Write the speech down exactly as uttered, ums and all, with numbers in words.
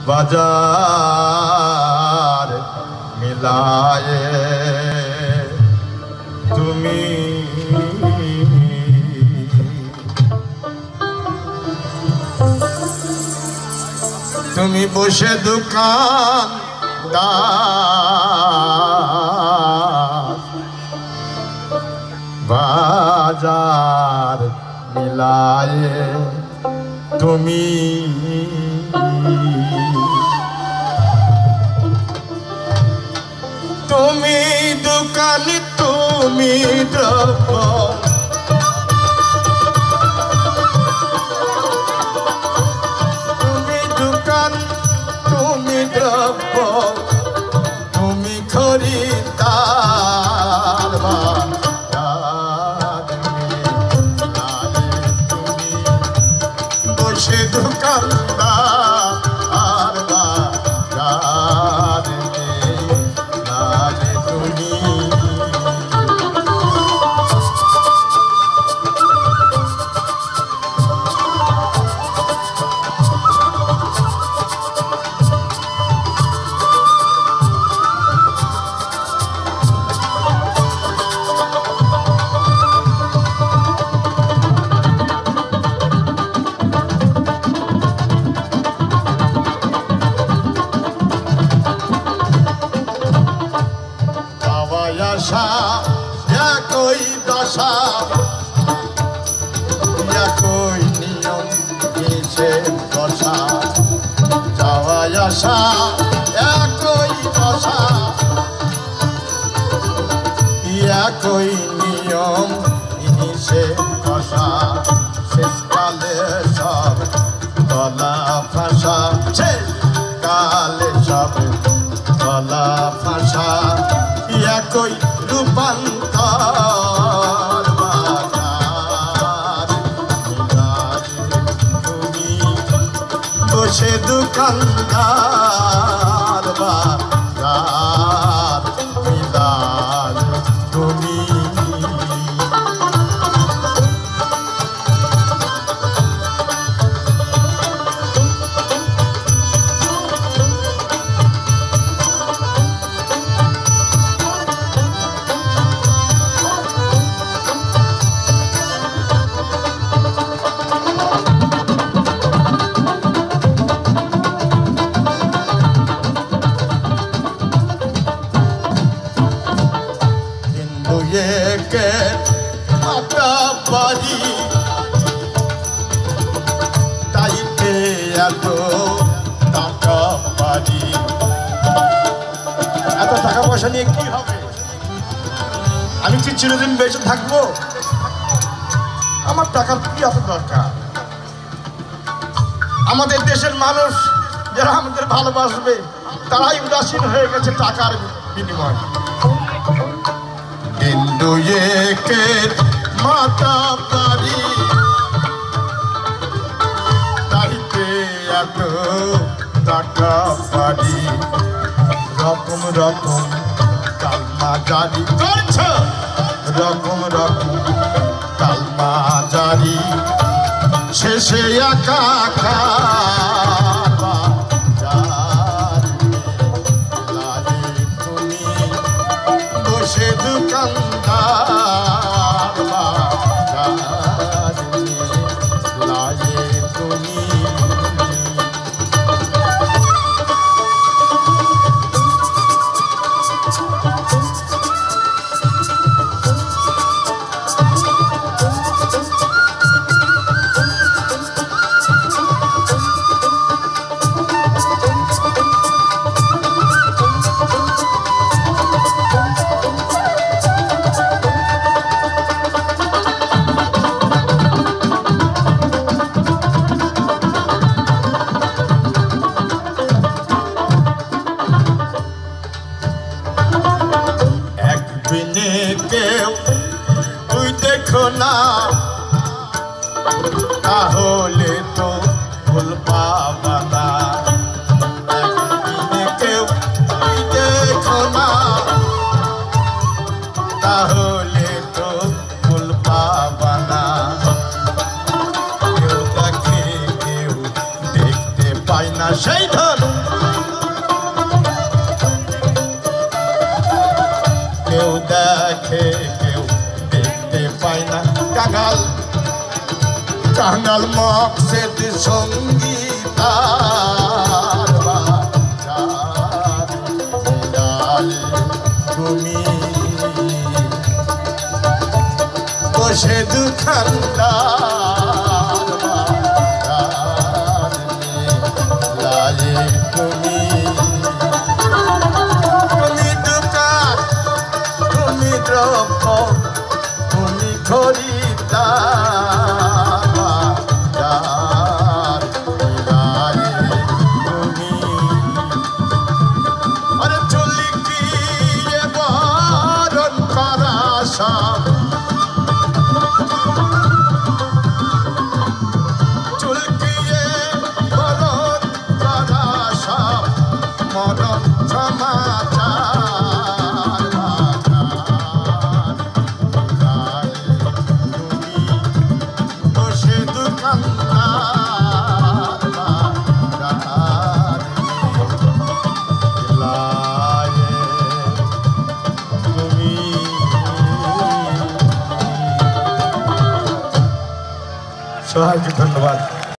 बाजार मिलाए तुमी तुमी बसे दुकानदार बाजार मिलाए तुमी तुमी दुकान तुमी द्रव्य तुमी दुकान तुमी द्रव्य तुमी खरीदार बसे दुकानदार बाजार मिलाए तुमी आशा या कोई दशा या कोई नियम नीचे दशा जावा आशा या कोई दशा या कोई नियम नीचे दशा शेषकाले सब गला फांसा शेषकाले सब गला फांसा या कोई रूपांतर बाजार मिलाए तुमी बसे दुकानदार बाजार मिलाए तुमी के माता बारी ताइते एतो टाका बारी এত টাকা পয়সা নিয়ে কি হবে আমি কি চিরদিন বেঁচে থাকবো আমার টাকার কি এত দরকার আমাদের দেশের মানুষ যারা আমাদের ভালোবাসবে তারাই উদাসীন হয়ে গেছে টাকার বিনিময়ে हिंदू ये के माता पारी ताइते एतो टाका पारी रकम रकम कालमा जारी करছে रकम रकम कालमा जारी शेषे एकाकार बाजार मिलाए तुमी बसे दुकानदार बाजार मिलाए तुमी ধন কেউ দেখে কেউ দেখতে পায় না কাঙাল কাঙাল মকসেদ সঙ্গীতার বাজার তুমি বসে দুখানদার বাজার লালে তুমি তুমি দোকান তুমি দ্রব্য তুমি খরিদ্দার লালে তুমি আরে চলিয়ে বরণ করা সব চুলকিয়ে বরণ করা সব মরণ সমাচার তুমি বসে দোকানদার বাজার লায়ে তুমি সবাইকে ধন্যবাদ।